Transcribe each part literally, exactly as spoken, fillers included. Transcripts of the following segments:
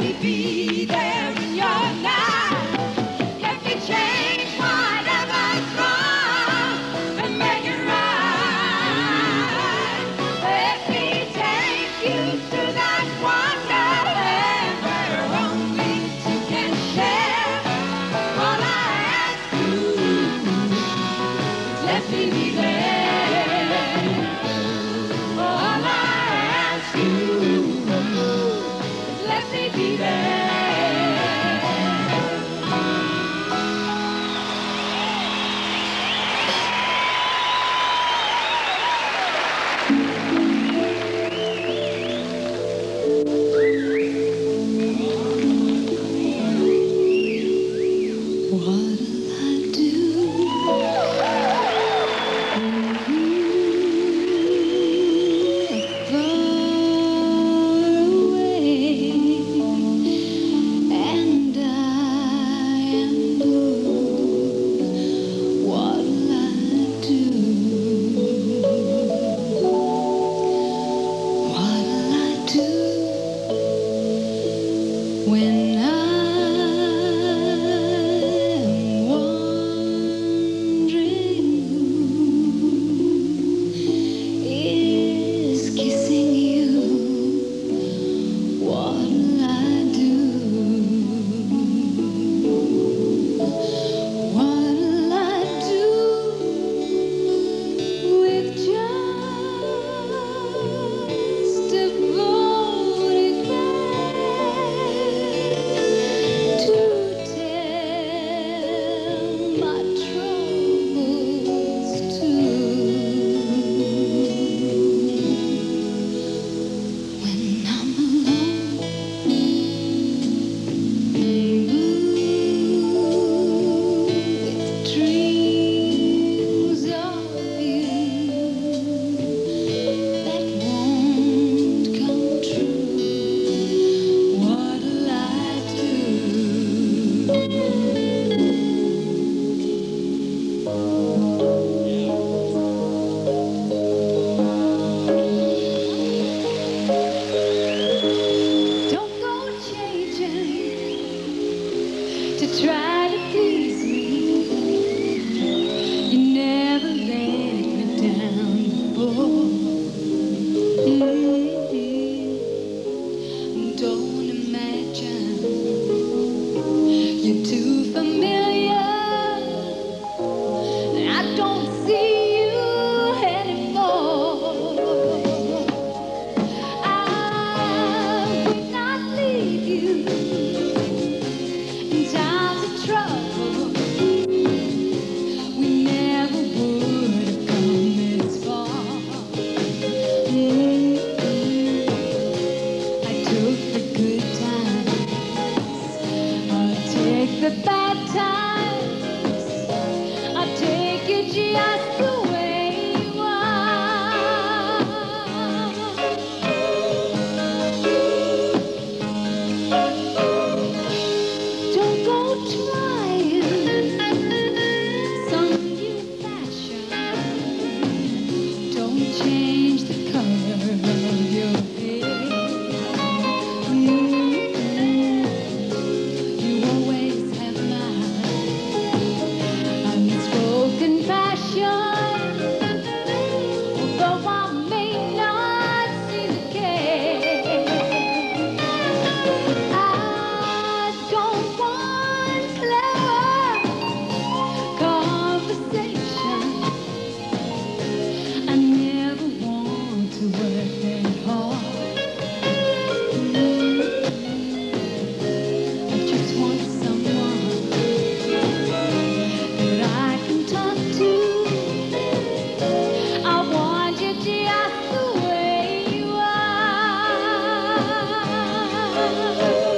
Just the way you are.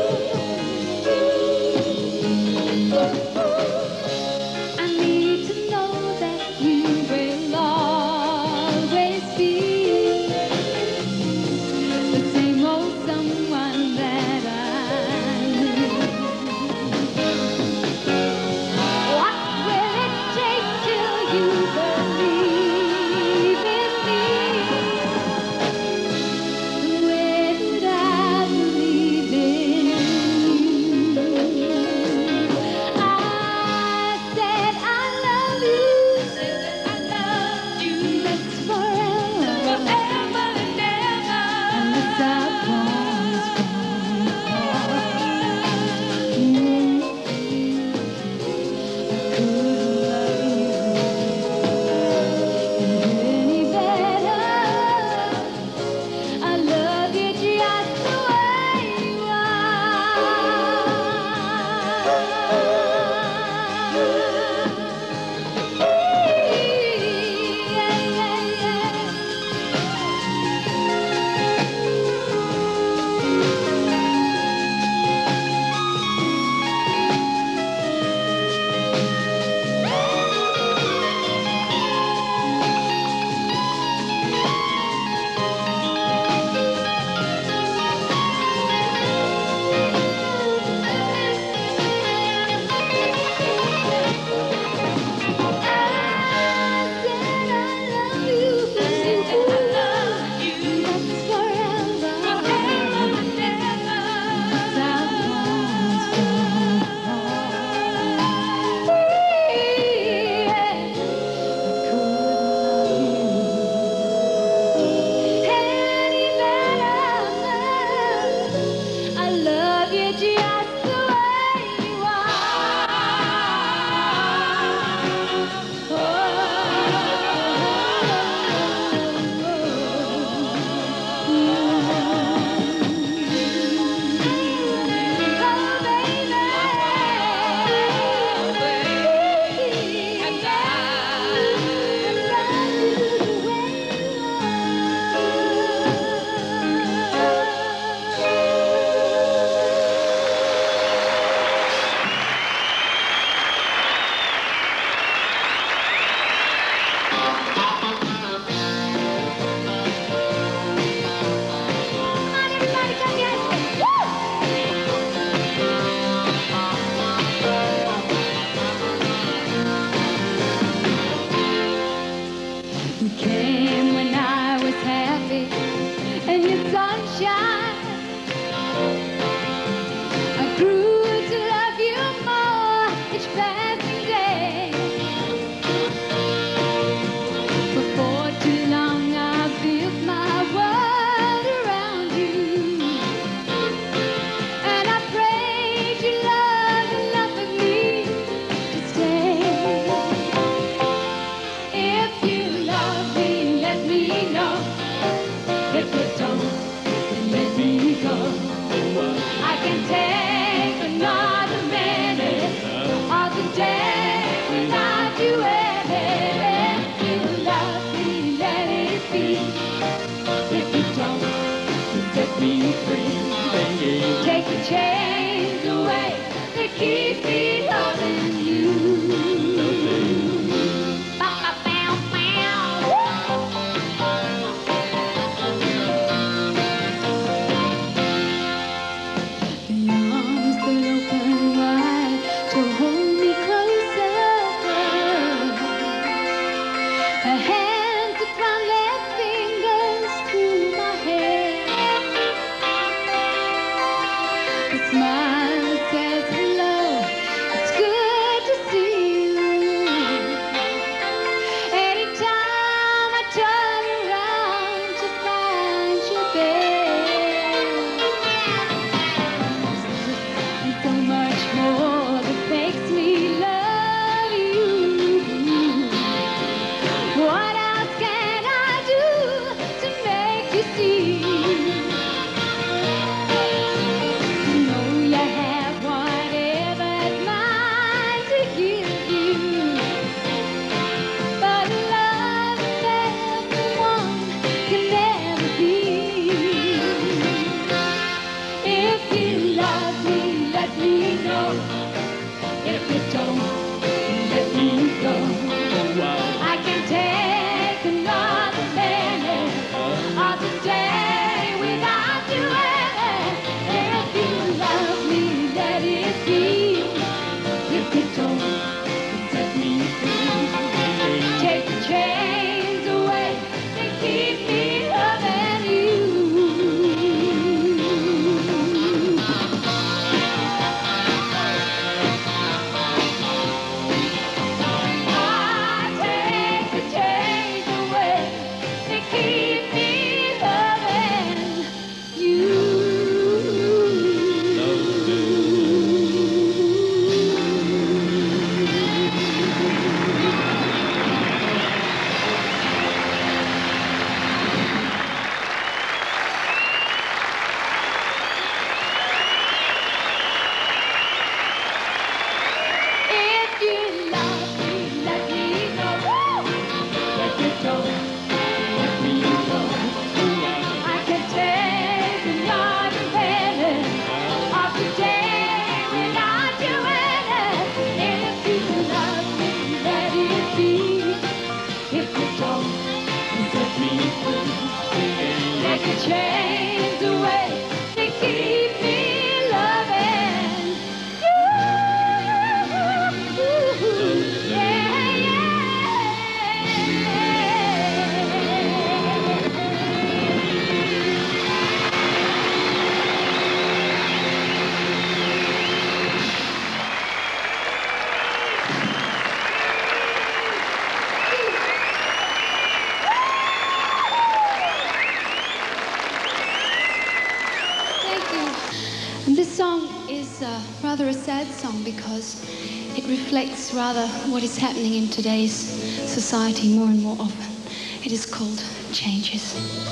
is uh, rather a sad song because it reflects rather what is happening in today's society more and more often. It is called Changes.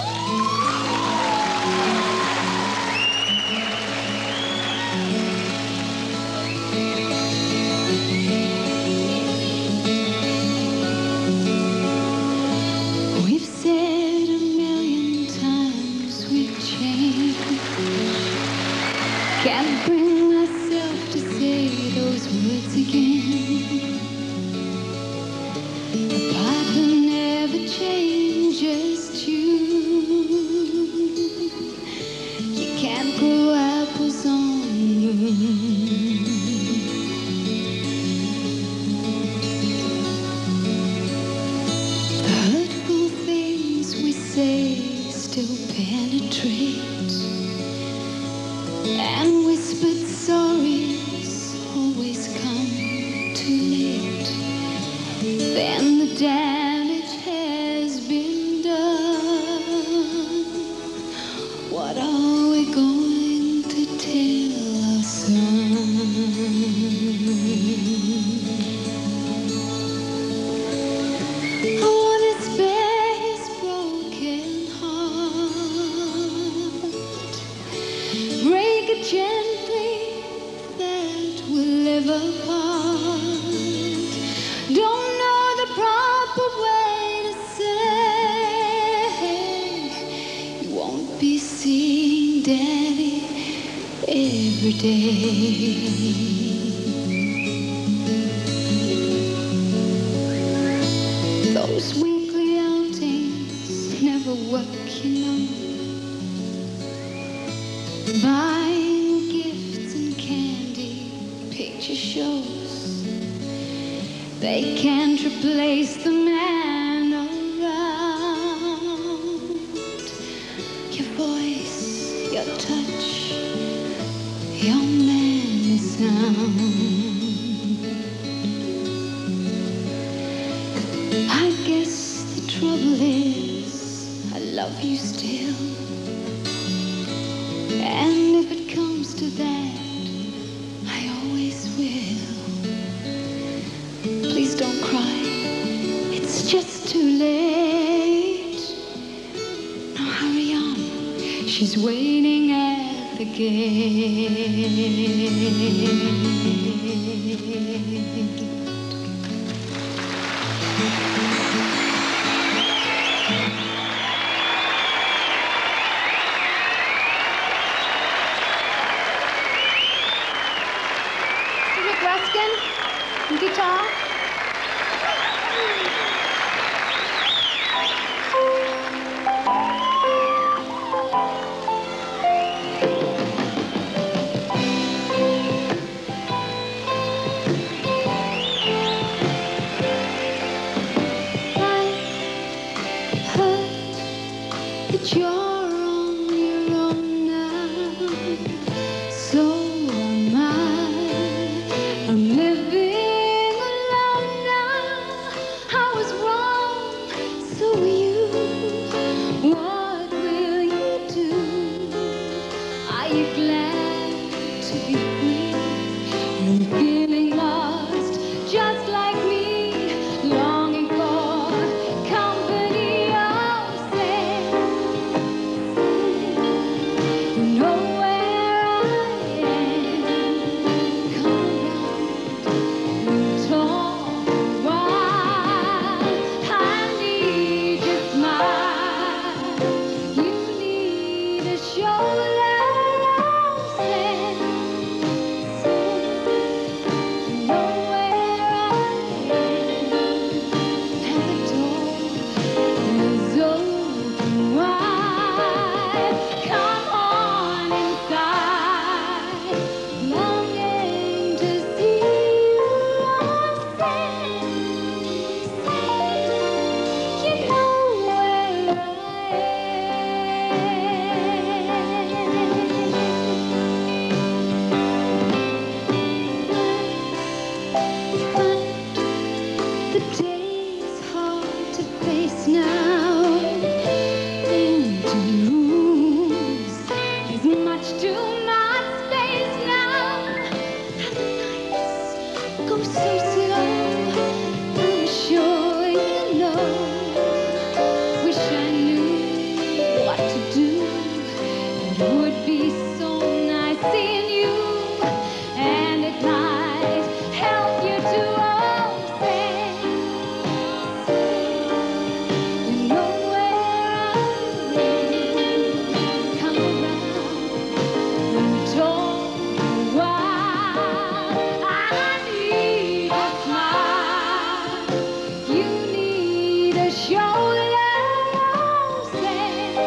We've said a million times we've changed. Can't bring myself to say those words again. The part that never changes tune. You can't grow apples on the moon. The hurtful things we say still penetrate. And whispered sorries always come too late. Then the damage has been done. What are we going to tell our son? I want to spare his broken heart. Break it gently, that will live apart. Don't know the proper way to say you won't be seeing Daddy every day. Those weekly outings never work, you know. Buying gifts and candy, picture shows, they can't replace the man around. Your voice, your touch, your manly sound. I guess the trouble is I love you still. And if it comes to that, I always will. Please don't cry, it's just too late. Now hurry on, she's waiting at the gate. Ruskin, guitar. I heard that you're on your own now, so am I. I'm living alone now. I was wrong, so were you. What will you do? Are you glad to be free? Are you feeling lost, just like me, longing for company? Oh, say, say, you know where I am. Come around. Talk a while. I need your smile. You need a shoulder. Say, say, Go so slow, I'm sure you know. Wish I knew what to do. It would be so nice seeing you, and it might help you to all say, you know where I am. Come around and talk a while. I need a smile. You need a shoulder. Say,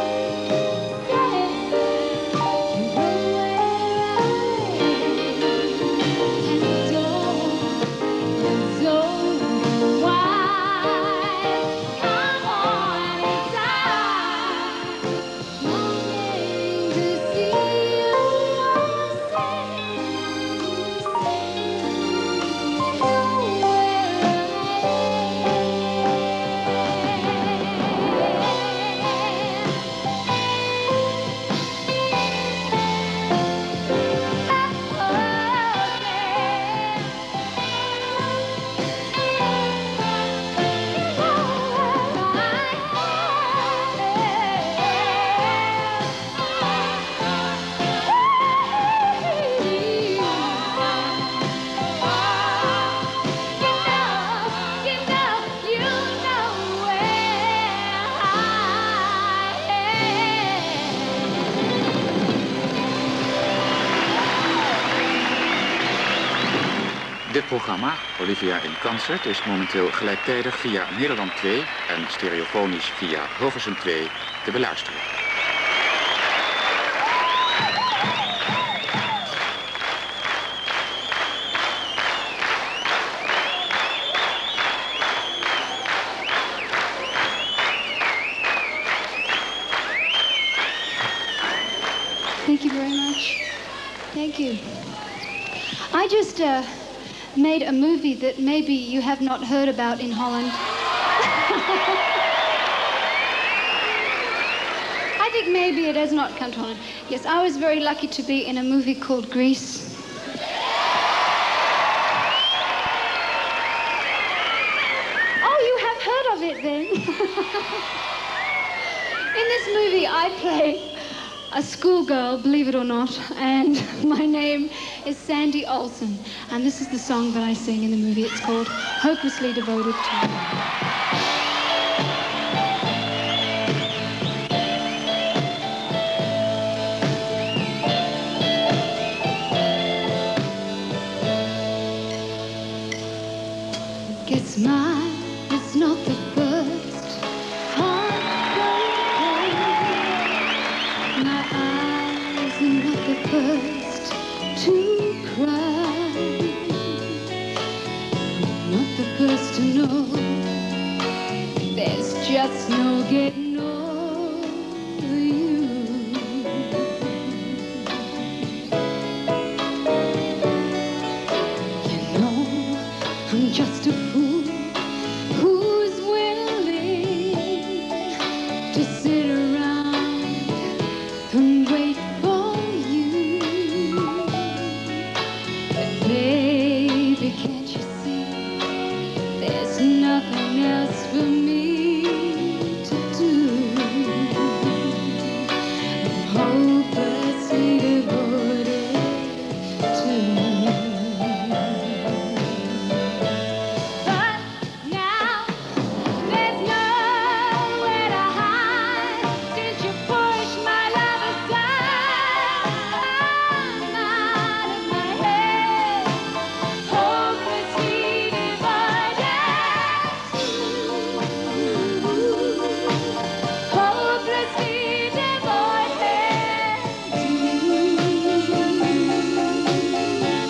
Dit programma, Olivia in Concert, is momenteel gelijktijdig via Nederland twee en stereofonisch via Hilversum twee te beluisteren. Thank you very much. Thank you. I just uh, made a movie that maybe you have not heard about in Holland. I think maybe it has not come to Holland. Yes, I was very lucky to be in a movie called Grease. Oh, you have heard of it then? In this movie, I play a schoolgirl, believe it or not, and my name is Sandy Olsen, and this is the song that I sing in the movie. It's called Hopelessly Devoted to You. Guess mine is not the first heartbreak. My eyes are not the first to cry. I'm not the first to know there's just no getting over you. You know, I'm just a fool who's willing to sit around and wait for you. But baby, can't you see there's nothing else for me to do? I'm hopelessly devoted to you. But now there's nowhere to hide since you pushed my love aside. I'm out of my head, hopelessly divided. Hopelessly devoted to you.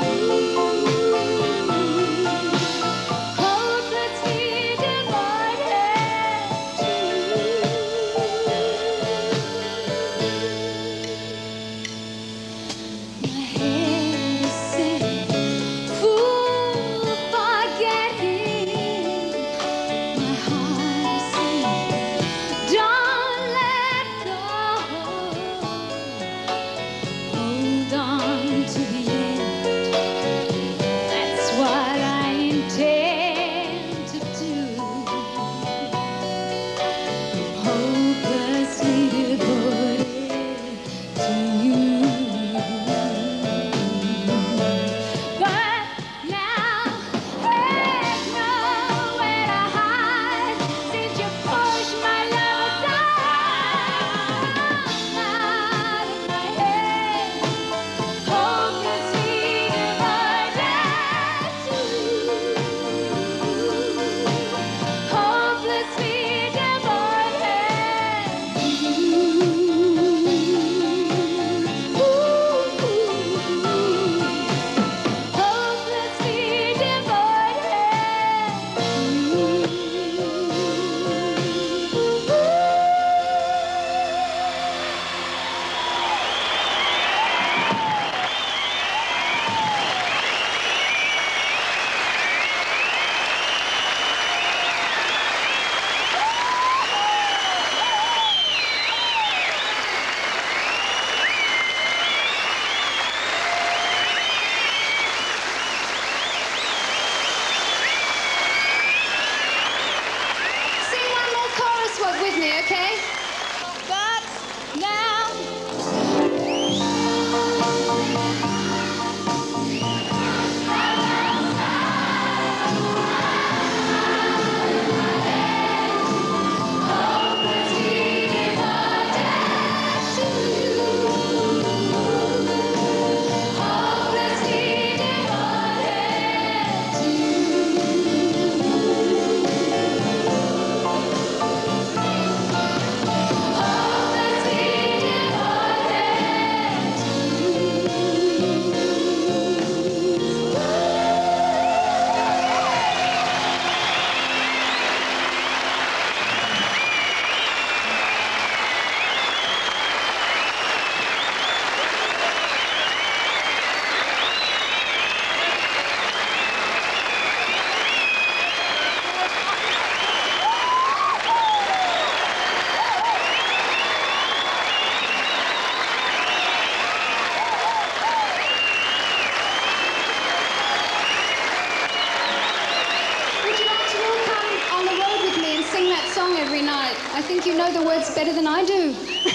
sing that song every night. I think you know the words better than I do.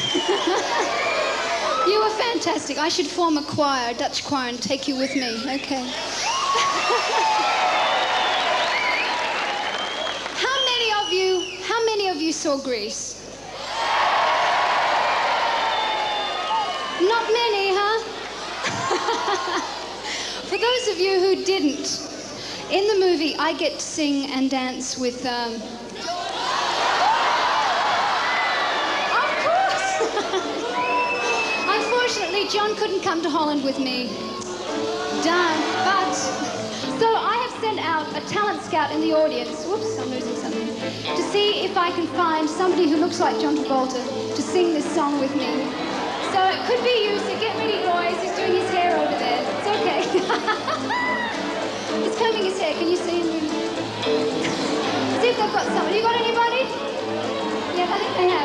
You were fantastic. I should form a choir, a Dutch choir, and take you with me. Okay. How many of you, how many of you saw Grease? Not many, huh? For those of you who didn't, in the movie, I get to sing and dance with... Um... Of course! Unfortunately, John couldn't come to Holland with me. Darn. But, so I have sent out a talent scout in the audience, whoops, I'm losing something, to see if I can find somebody who looks like John Travolta to sing this song with me. So it could be you, so get ready, boys. He's doing his hair over there. It's okay. He's combing his hair. Can you see him? See if they've got someone. You got anybody? Yeah, I think they have.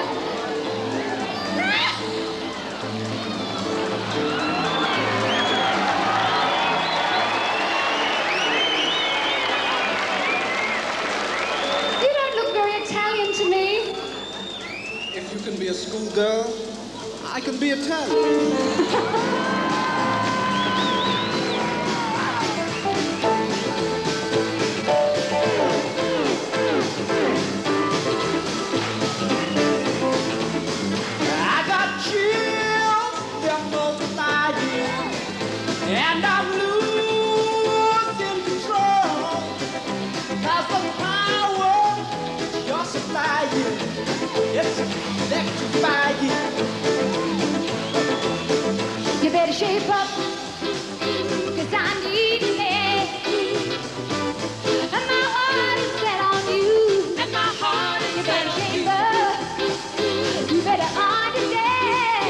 You don't look very Italian to me. If you can be a schoolgirl, I can be Italian. I got chills, they're multiplying, and I'm losing control. Cause the power you're supplying, it's electrifying. You better shape up, cause I need it. And my heart is set on you. And my heart is set on you. You better shape up, you better understand.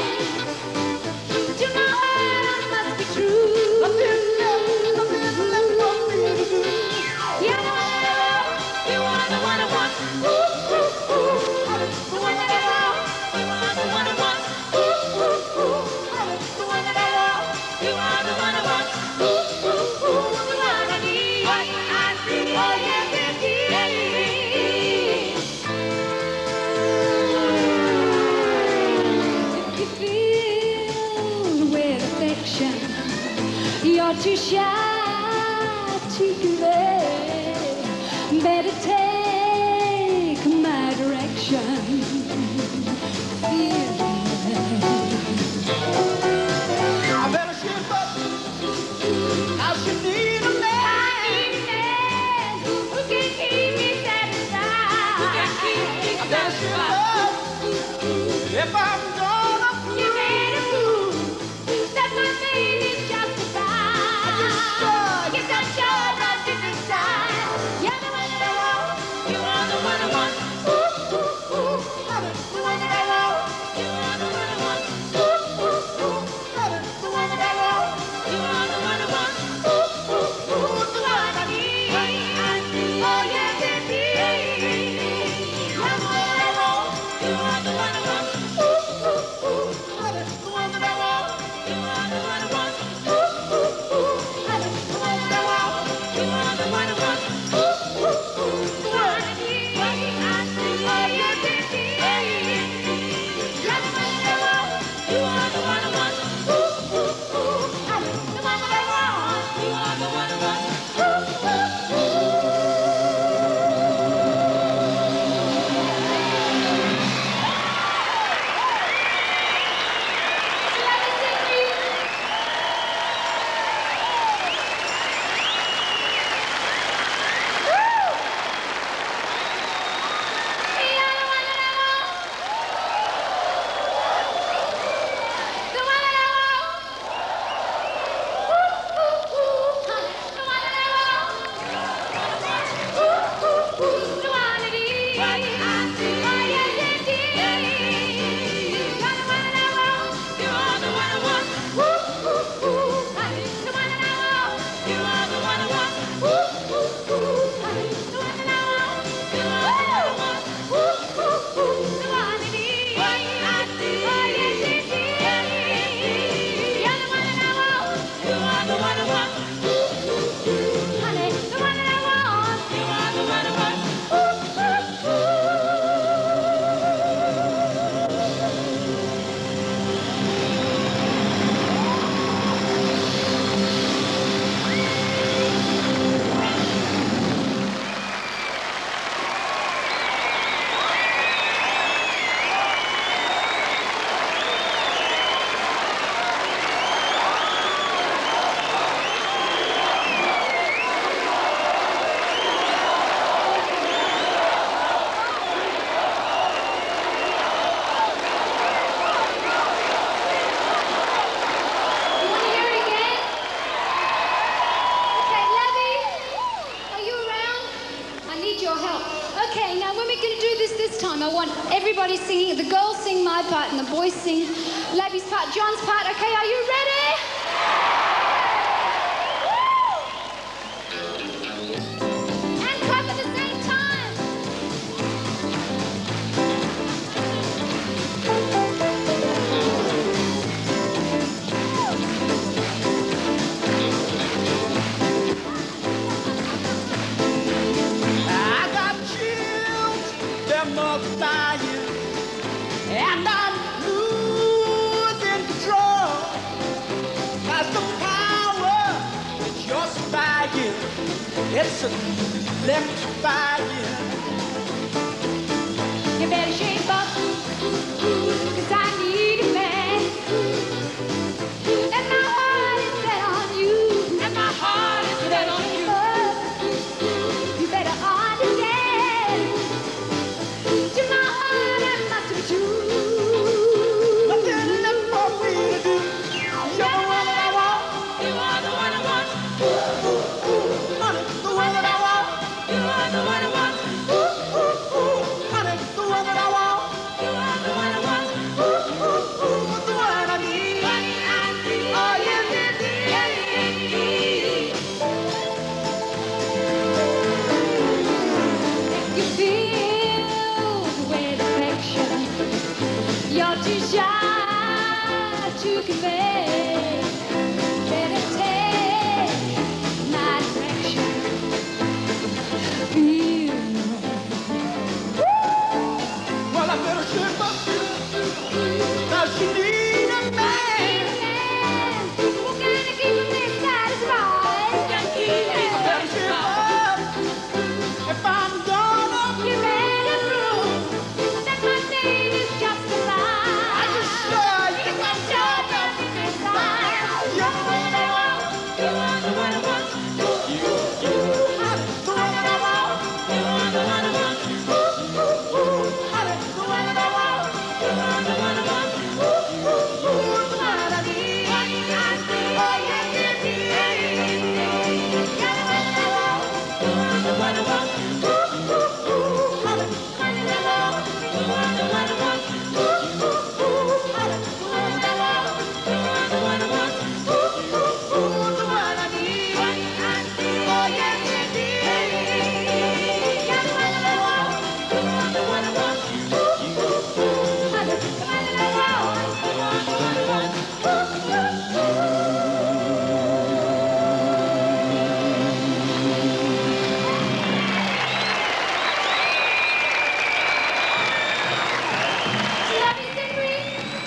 Tonight I must be true. I'm feeling love, I'm feeling love, I'm feeling good. You're the one that I want, you are the one I want. Ooh, ooh, ooh. The one that I want, you are the one I want. Ooh, ooh, ooh. The one that I want, you are the one I want. Ooh, ooh, ooh. The one I need, what I see, oh yes indeed. If you feel with affection, you're too shy to convey. Better take my direction. Feel I better shape up, cause you need a man. who can keep me satisfied. Who can keep me I better shape satisfied. up, if I'm gonna You better prove that my faith is justified. Yes, I'm sure that deep inside, you're the one that I want. You are the one I want. Ooh, ooh, ooh. The one that I want. You are the one I want. Ooh, ooh, ooh. The one that I want. You are the one I want. Ooh, ooh, ooh. The one I need. Oh yes, indeed. You're the one I want. You are the one I want. Ooh, ooh, ooh. The one that I want. You are the one I want. Ooh, ooh, ooh. The one that I want. You are the one I want. Ooh, ooh, ooh. The one I need. Oh yes, indeed. You're the one that I want. You are the one I want. Ooh, ooh, ooh. The one that I want. You are the one I want. Ooh, ooh, ooh. Let me sing you. Woo! You're the one that I want. The one that I want. Ooh, ooh, ooh. The one that I want. Ooh, ooh, ooh. The one I need. Oh yes, indeed. You're the one that I want. You are the one I want. Ooh, ooh, ooh. The one that I want. You are the one I want. Ooh, ooh, ooh. The one that I want. You are the one I want. Ooh, ooh, ooh. The one I need. Oh yes, indeed. You're the one that I want. You are the one I want. Ooh, ooh, ooh. Honey, the one that I want. You are the one I want. Ooh, ooh, ooh. time, I want everybody singing. The girls sing my part and the boys sing Labby's part, John's part. Okay, are you ready? And clap at the same time. I got chills, they're multiplying, and I'm losing control. 'Cause the power that you're spying, it's electrifying. You better shape up, 'cause I need a man. And my heart is set on you. And my heart is set on you. You better understand. To my heart, I must be true. Nothing left for me to do. You're the one that I want. You are the one I want. Honey, the one that I want. You are the one I want. Honey, the one that I want. You are the one I want. The one I need. Oh, yes, indeed. You feel the weight of affection. You're too shy to convey. Better take my direction. Feel. Well, I better shape up. 'Cause you need a man. Who can keep me satisfied? I better shape up. If I'm gonna, You better prove that my name is justified. I just sure you I'm can sure tell that me. this is fine. You're the one that I want. You are the one I want. Honey, the one that I want. You are the one I want. Honey, the one that I want. You are the one I want. The one I need. Oh, yes, indeed. You're the one that I want. You are the one I want. Honey, the one that I want. You are the one I want. Honey, the one that I want. You are the one I want. The one I need. Oh, yes, indeed. You're the one that I want. You are the one I want. Honey, the one that I want. You are the one I want. Love you, Henry.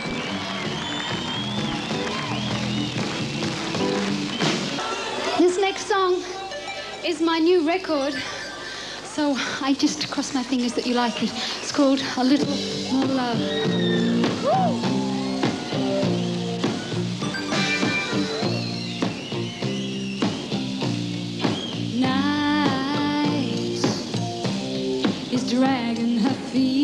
This next song is my new record, so I just cross my fingers that you like it. It's called A Little More Love. Woo! Night is dragging her feet